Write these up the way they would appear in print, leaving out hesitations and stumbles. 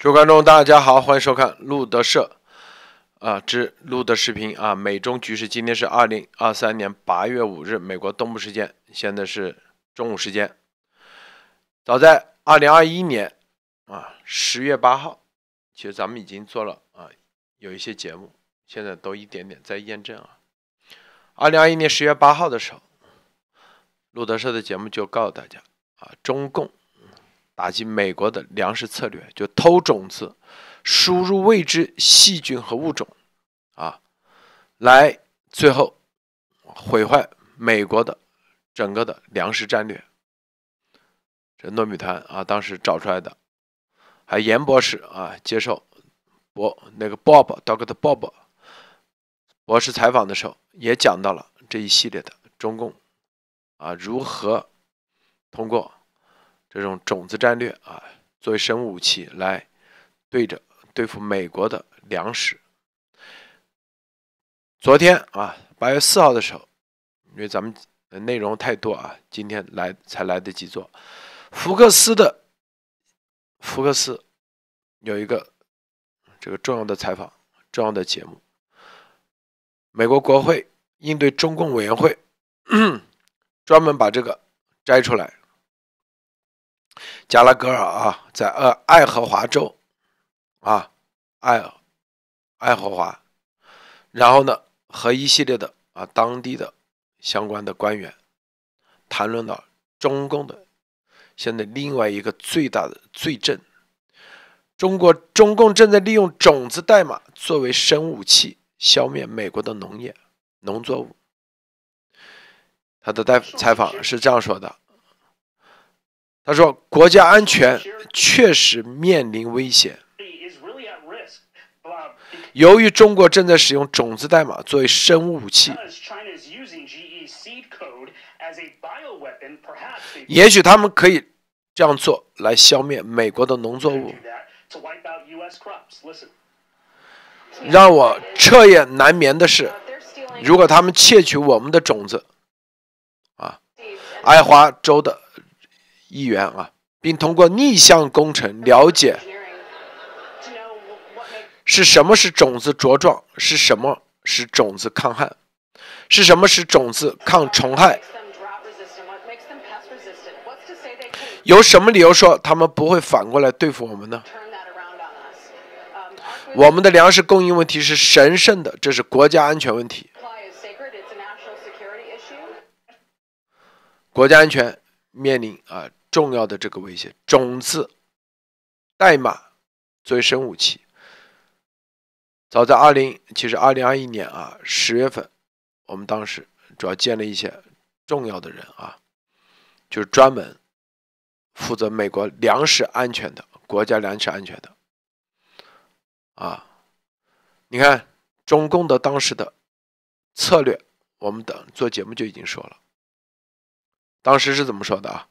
各位观众，大家好，欢迎收看路德社之路德视频美中局势，今天是2023年8月5日，美国东部时间，现在是中午时间。早在2021年10月8号，其实咱们已经做了有一些节目，现在都一点点在验证2021年10月8号的时候，路德社的节目就告诉大家中共打击美国的粮食策略，就偷种子，输入未知细菌和物种来最后毁坏美国的整个的粮食战略。这糯米团当时找出来的，还严博士接受Dr. Bob 博士采访的时候，也讲到了这一系列的中共如何通过这种种子战略作为生物武器来对付美国的粮食。昨天8月4号的时候，因为咱们内容太多今天才来得及做。福克斯有一个这个重要的采访，重要的节目。美国国会应对中共委员会专门把这个摘出来。加拉格尔在爱荷华州爱荷华，然后呢和一系列的当地的相关的官员谈论到中共的现在另外一个最大的罪证，中共正在利用种子代码作为生物武器消灭美国的农作物。他的采访是这样说的，他说国家安全确实面临危险，由于中国正在使用种子代码作为生物武器，也许他们可以这样做来消灭美国的农作物。让我彻夜难眠的是，如果他们窃取我们的种子爱荷华州的议员并通过逆向工程了解是什么使种子茁壮，是什么使种子抗旱，是什么使种子抗虫害，有什么理由说他们不会反过来对付我们呢？我们的粮食供应问题是神圣的，这是国家安全问题。国家安全面临重要的这个威胁，种子代码作为生物武器。早在2021年10月份，我们当时主要见了一些重要的人就是专门负责美国粮食安全的国家粮食安全的你看中共的当时的策略，我们做节目就已经说了，当时是怎么说的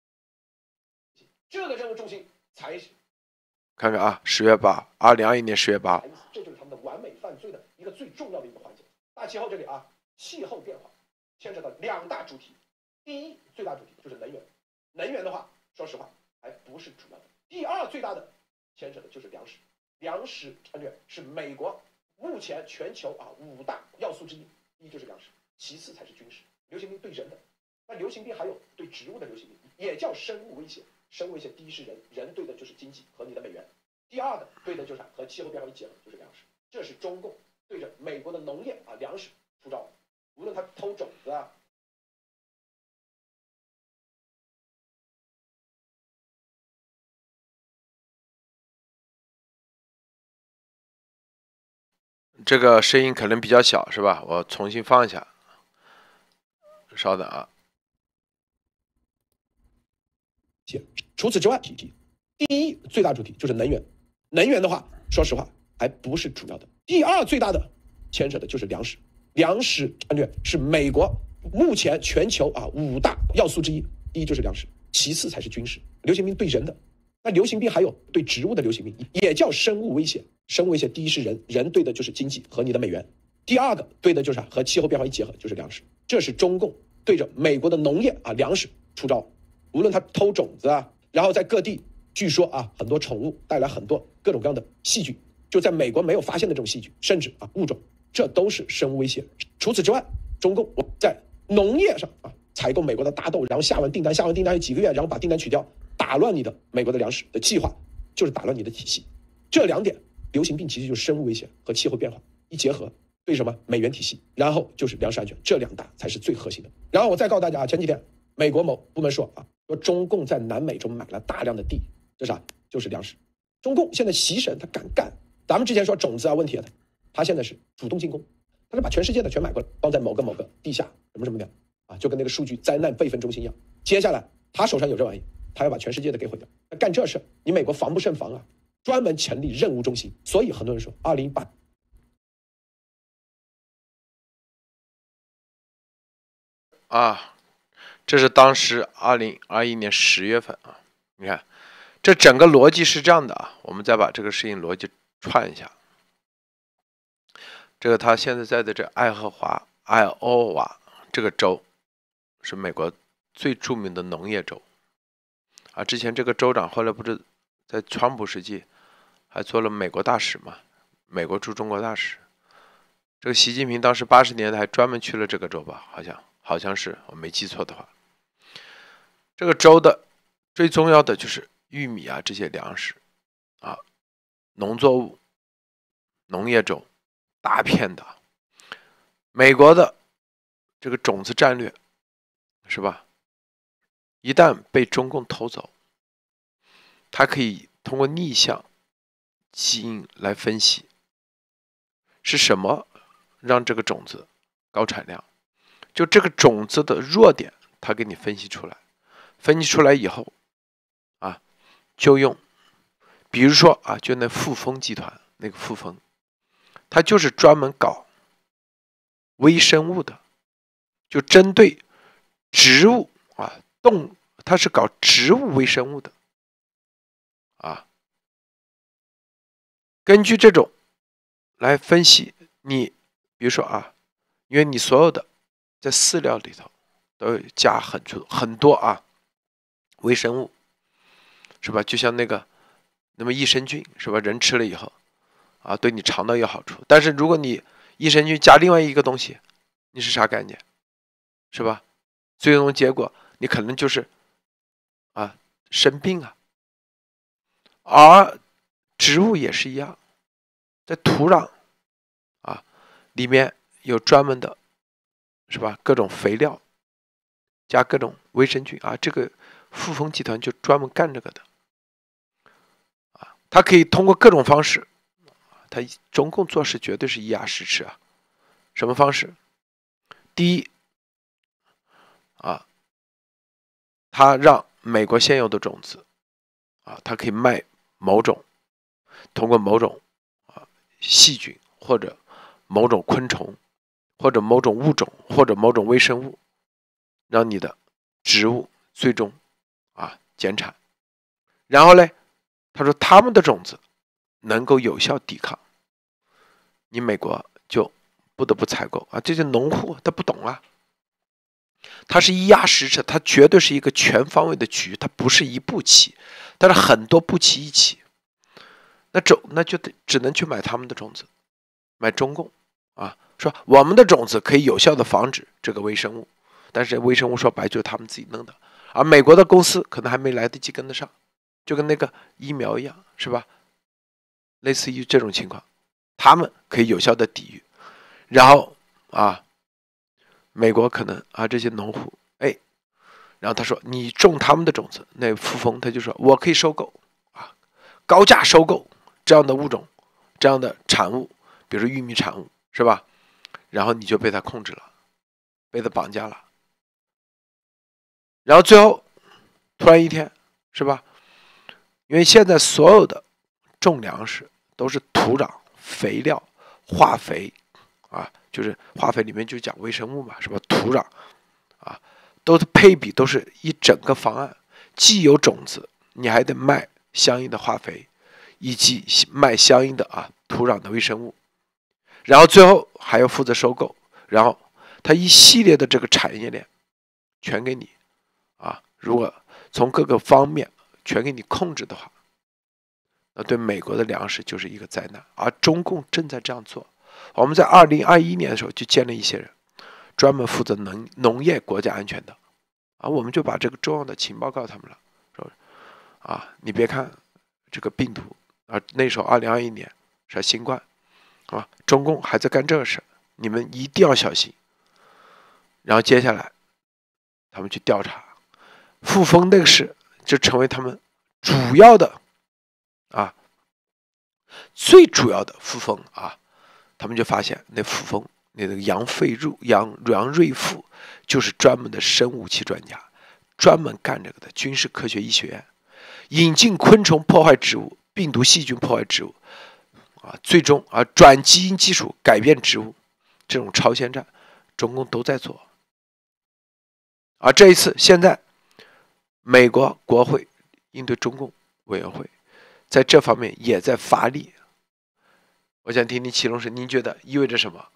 这个任务重心才是看看10月8 2021年10月8， 这就是他们的完美犯罪的一个最重要的一个环节。大气候这里气候变化牵扯到两大主题，第一最大主题就是能源，能源的话说实话还不是主要的。第二最大的牵扯的就是粮食，粮食战略是美国目前全球5大要素之一，第一就是粮食，其次才是军事，流行病对人的，那流行病还有对植物的流行病，也叫生物威胁。生物威胁第一是人，人对的就是经济和你的美元，第二的对的就是和气候变化一结合就是粮食。这是中共对着美国的农业粮食出招，无论他偷种子这个声音可能比较小是吧？我重新放一下，稍等除此之外，第一最大主题就是能源，能源的话说实话还不是主要的。第二最大的牵扯的就是粮食，粮食战略是美国目前全球5大要素之一，第一就是粮食，其次才是军事，流行病对人的，那流行病还有对植物的流行病，也叫生物威胁。生物威胁第一是人，人对的就是经济和你的美元，第二个对的就是和气候变化一结合就是粮食。这是中共对着美国的农业粮食出招，无论他偷种子然后在各地据说啊，很多宠物带来很多各种各样的细菌，就在美国没有发现的这种细菌，甚至啊物种，这都是生物威胁。除此之外，中共在农业上啊采购美国的大豆，然后下完订单有几个月，然后把订单取掉，打乱你的美国的粮食的计划，就是打乱你的体系。这两点，流行病其实就是生物威胁和气候变化一结合，对什么美元体系，然后就是粮食安全，这两大才是最核心的。然后我再告诉大家啊，前几天美国某部门说啊，说中共在南美洲买了大量的地，这啥？就是粮食。中共现在习神他敢干，咱们之前说种子啊问题啊，他现在是主动进攻，他是把全世界的全买过来，放在某个地下什么的啊，就跟那个数据灾难备份中心一样。接下来他手上有这玩意，他要把全世界的给毁掉。那干这事，你美国防不胜防啊！专门成立任务中心，所以很多人说2018。 这是当时2021年10月份啊，你看，这整个逻辑是这样的啊，我们再把这个事情逻辑串一下。这个他现在在的这爱荷华这个州是美国最著名的农业州啊。之前这个州长后来不是在川普时期还做了美国大使嘛，美国驻中国大使。这个习近平当时80年代还专门去了这个州吧，好像是我没记错的话。这个州的最重要的就是玉米啊这些粮食啊，农作物，农业州大片的。美国的这个种子战略是吧？一旦被中共偷走，它可以通过逆向基因来分析是什么让这个种子高产量，就这个种子的弱点，它给你分析出来。分析出来以后啊，就用，比如说啊，就那富丰集团那个富丰，它就是专门搞微生物的，就针对植物啊它是搞植物微生物的啊。根据这种来分析你，比如说啊，因为你所有的在饲料里头都有加很多啊微生物，是吧？就像那么益生菌是吧？人吃了以后啊，对你肠道有好处。但是如果你益生菌加另外一个东西，你是啥概念？是吧？最终结果你可能就是啊生病啊。而植物也是一样，在土壤啊里面有专门的，是吧？各种肥料加各种微生菌啊，这个富丰集团就专门干这个的啊。它可以通过各种方式，它中共做事绝对是一牙实齿啊。什么方式？第一啊，它让美国现有的种子啊，它可以卖通过某种细菌或者某种昆虫或者某种物种或者某种微生物，让你的植物最终减产。然后呢，他说他们的种子能够有效抵抗，你美国就不得不采购啊。这些农户他不懂啊，他是一压实齿，他绝对是一个全方位的局，他不是一步棋，但是很多步棋一起。那就只能去买他们的种子，买中共啊，说我们的种子可以有效的防止这个微生物，但是微生物说白就是他们自己弄的，而美国的公司可能还没来得及跟得上，就跟那个疫苗一样，是吧？类似于这种情况，他们可以有效的抵御，然后美国可能这些农户然后他说你种他们的种子，那富丰他就说我可以收购高价收购这样的物种，这样的产物，比如说玉米产物，是吧？然后你就被他控制了，被他绑架了。然后最后突然一天，是吧？因为现在所有的种粮食都是土壤、肥料、化肥就是化肥里面就讲微生物嘛，是吧？土壤都是配比，都是一整个方案，既有种子，你还得卖相应的化肥，以及卖相应的土壤的微生物，然后最后还要负责收购，然后它一系列的这个产业链全给你如果从各个方面全给你控制的话， 那对美国的粮食就是一个灾难。而中共正在这样做。我们在2021年的时候就建了一些人，专门负责农业国家安全的，我们就把这个重要的情报告诉他们了，说你别看这个病毒那时候2021年是新冠中共还在干这个事，你们一定要小心。然后接下来他们去调查傅峰那个事，就成为他们主要的最主要的傅峰他们就发现那傅峰那个杨瑞富就是专门的生物武器专家，专门干这个的军事科学医学院，引进昆虫破坏植物，病毒细菌破坏植物最终转基因技术改变植物，这种超限战中共都在做。这一次现在美国国会应对中共委员会在这方面也在发力。我想听听祁隆师，您觉得意味着什么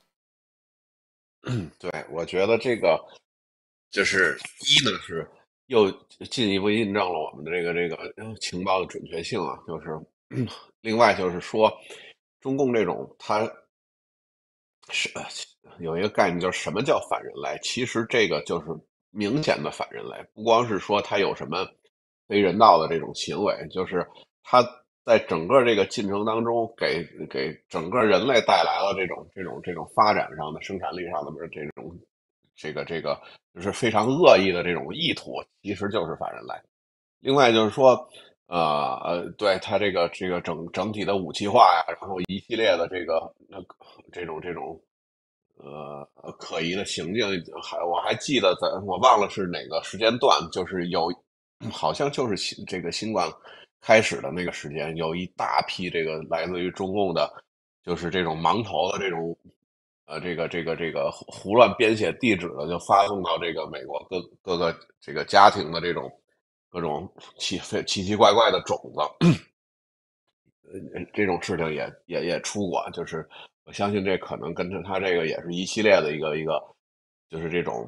对，我觉得这个就是呢是又进一步印证了我们的这个情报的准确性就是另外就是说中共这种它是有一个概念，就是什么叫反人类，其实这个就是明显的反人类，不光是说它有什么非人道的这种行为，就是它在整个这个进程当中给整个人类带来了这种发展上的生产力上的这个就是非常恶意的这种意图，其实就是反人类。另外就是说对它这个整体的武器化呀，然后一系列的这种可疑的行径，我还记得我忘了是哪个时间段，就是好像就是这个新冠开始的那个时间，有一大批这个来自于中共的，就是这种盲头的这种这个胡乱编写地址的，就发送到这个美国各个这个家庭的这种各种奇奇怪怪的种子。这种事情也出过，就是我相信这可能跟着他这个也是一系列的一个就是这种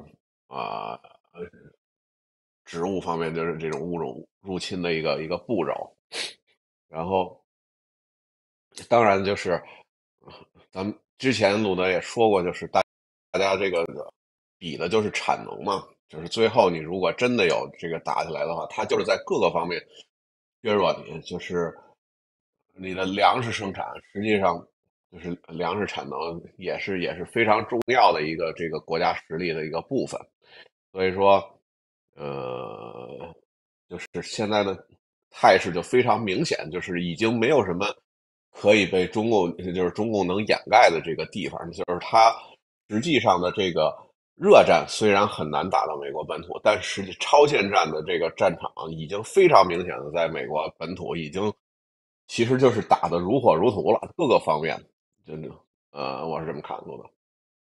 植物方面就是这种物种入侵的一个步骤。然后当然就是咱们之前鲁德也说过，就是大家这个比的就是产能嘛，就是最后你如果真的有这个打起来的话，它就是在各个方面削弱你，就是你的粮食生产，实际上就是粮食产能也是非常重要的一个这个国家实力的一个部分。所以说就是现在的态势就非常明显，就是已经没有什么可以被中共能掩盖的这个地方，就是它实际上的这个热战虽然很难打到美国本土，但实际超限战的这个战场已经非常明显的在美国本土已经其实就是打得如火如荼了，各个方面，真的我是这么看出的。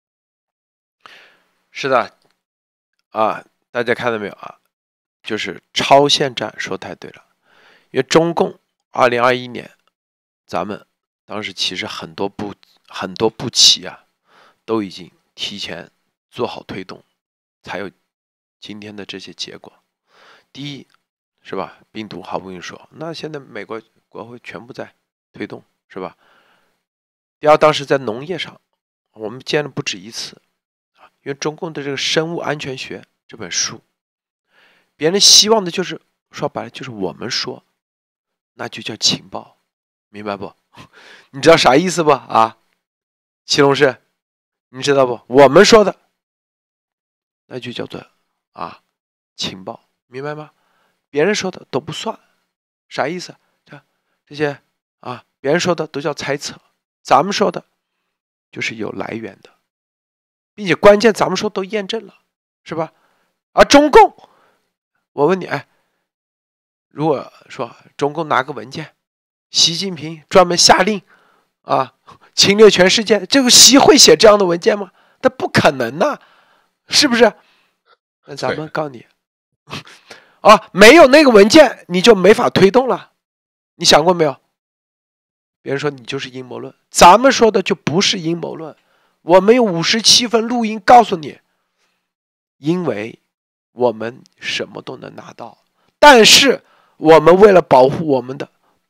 是的大家看到没有就是超限战说太对了，因为中共2021年咱们当时其实很多步棋都已经提前做好推动，才有今天的这些结果。第一是吧，病毒好不容易说，那现在美国国会全部在推动是吧。第二，当时在农业上我们见了不止一次因为中共的这个生物安全学这本书，别人希望的就是说白了就是我们说，那就叫情报，明白不？你知道啥意思不祁隆师，你知道不？我们说的那就叫做情报，明白吗？别人说的都不算，啥意思？这些别人说的都叫猜测，咱们说的就是有来源的，并且关键咱们说都验证了，是吧？而中共，我问你，如果说中共拿个文件，习近平专门下令侵略全世界，这个习会写这样的文件吗？他不可能是不是？那咱们告诉你没有那个文件你就没法推动了，你想过没有？别人说你就是阴谋论，咱们说的就不是阴谋论，我们有57分录音告诉你，因为我们什么都能拿到，但是我们为了保护我们的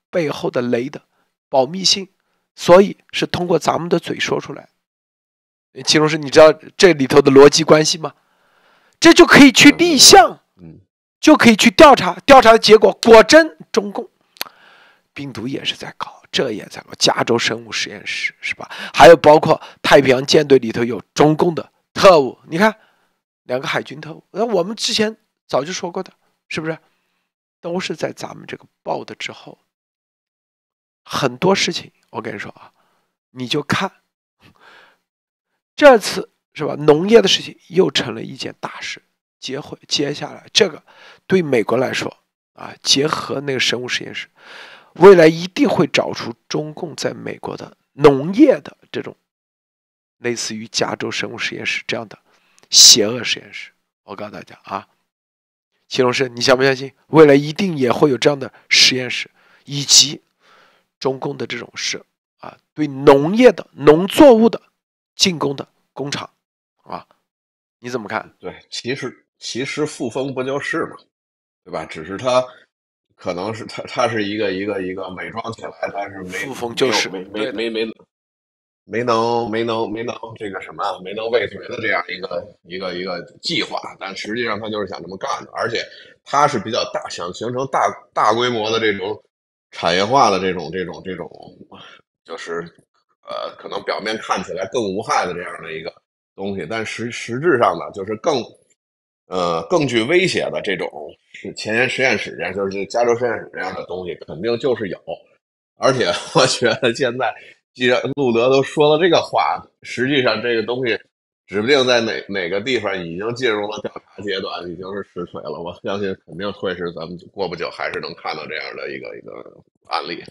背后的雷的保密性，所以是通过咱们的嘴说出来。祁隆师，你知道这里头的逻辑关系吗？这就可以去立项，就可以去调查，调查的结果果真中共病毒也是在搞，这也在搞，加州生物实验室是吧？还有包括太平洋舰队里头有中共的特务，你看2个海军特务，那我们之前早就说过的，是不是？都是在咱们这个报的之后，很多事情我跟你说啊，你就看这次是吧？农业的事情又成了一件大事。接下来这个对美国来说啊，结合那个生物实验室，未来一定会找出中共在美国的农业的这种类似于加州生物实验室这样的邪恶实验室。我告诉大家啊，祁隆师，你相不相信未来一定也会有这样的实验室，以及中共的这种事啊，对农业的农作物的进攻的工厂啊，你怎么看？ 对，其实傅风不就是嘛，对吧？只是他可能是他是一个伪装起来，但是傅风就是没能这个什么，没能未遂的这样一个计划，但实际上他就是想这么干的，而且他是比较想形成大规模的这种产业化的这种，就是可能表面看起来更无害的这样的一个东西，但实质上呢，就是更具威胁的这种是前沿实验室这样，就是加州实验室这样的东西，肯定就是有。而且我觉得现在，既然路德都说了这个话，实际上这个东西指不定在哪个地方已经进入了调查阶段，已经是实锤了。我相信肯定会是咱们过不久还是能看到这样的一个案例。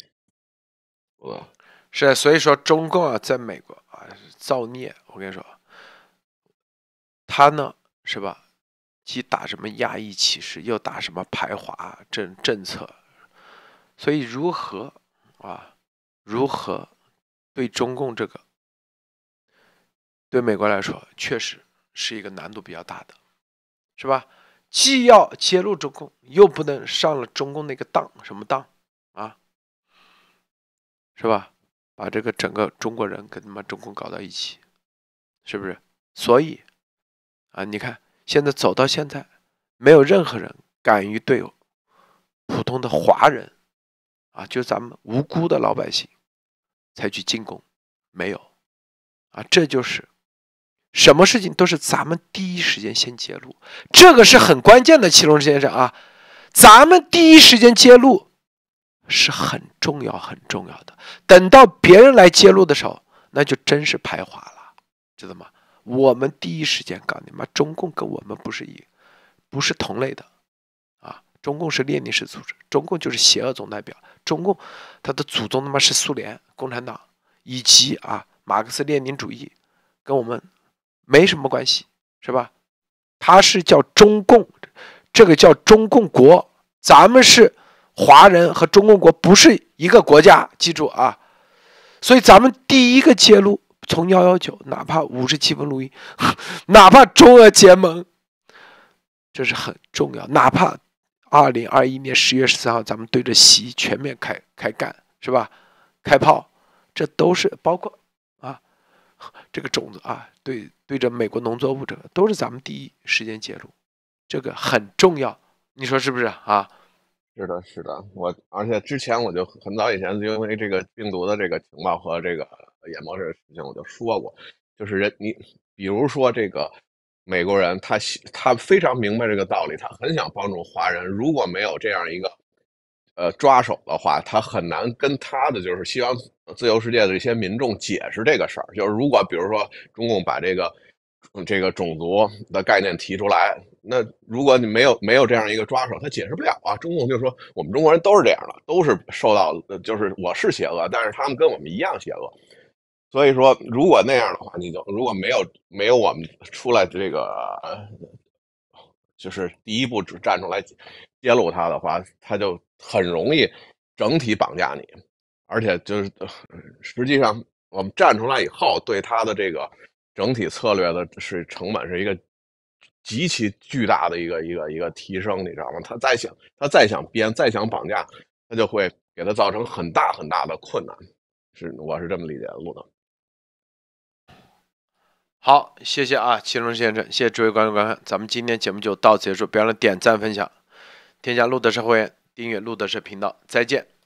是，所以说中共啊，在美国啊造孽，我跟你说，他呢是吧？既打什么亚裔歧视，又打什么排华政策，所以如何对中共这个，对美国来说确实是一个难度比较大的，是吧？既要揭露中共，又不能上了中共那个当，什么当啊？是吧？把这个整个中国人跟他妈中共搞到一起，是不是？所以啊，你看现在走到现在，没有任何人敢于对普通的华人啊，就咱们无辜的老百姓采取进攻，没有啊，这就是什么事情都是咱们第一时间先揭露，这个是很关键的，祁隆先生啊，咱们第一时间揭露是很重要的，等到别人来揭露的时候，那就真是排华了，知道吗？我们第一时间告诉你妈，中共跟我们不是同类的啊！中共是列宁式组织，中共就是邪恶总代表，中共他的祖宗他妈是苏联共产党以及马克思列宁主义，跟我们没什么关系，是吧？他是叫中共，这个叫中共国，咱们是华人和中共国不是一个国家，记住啊！所以咱们第一个揭露。从119，哪怕57分录音，哪怕中俄结盟，这是很重要。哪怕2021年10月14号，咱们对着习全面开干，是吧？开炮，这都是包括这个种子对着美国农作物，这个都是咱们第一时间揭露，这个很重要。你说是不是啊？ 是的，而且之前我就很早以前就因为这个病毒的这个情报和这个眼膜这个事情，我就说过，就是你比如说这个美国人，他非常明白这个道理，他很想帮助华人，如果没有这样一个抓手的话，他很难跟他的就是希望自由世界的这些民众解释这个事儿。就是如果比如说中共把这个种族的概念提出来，那如果你没有这样一个抓手，他解释不了啊。中共就说我们中国人都是这样的，都是受到就是我是邪恶，但是他们跟我们一样邪恶。所以说，如果那样的话，如果没有我们出来这个就是第一步只站出来揭露他的话，他就很容易整体绑架你，而且就是实际上我们站出来以后，对他的这个整体策略的成本是一个极其巨大的一个提升，你知道吗？他再想编，再想绑架，他就会给它造成很大很大的困难，我是这么理解的，路德。 好，谢谢啊，祁隆先生，谢谢诸位观众观看，咱们今天节目就到此结束，别忘了点赞分享，添加路德社会员，订阅路德社频道，再见。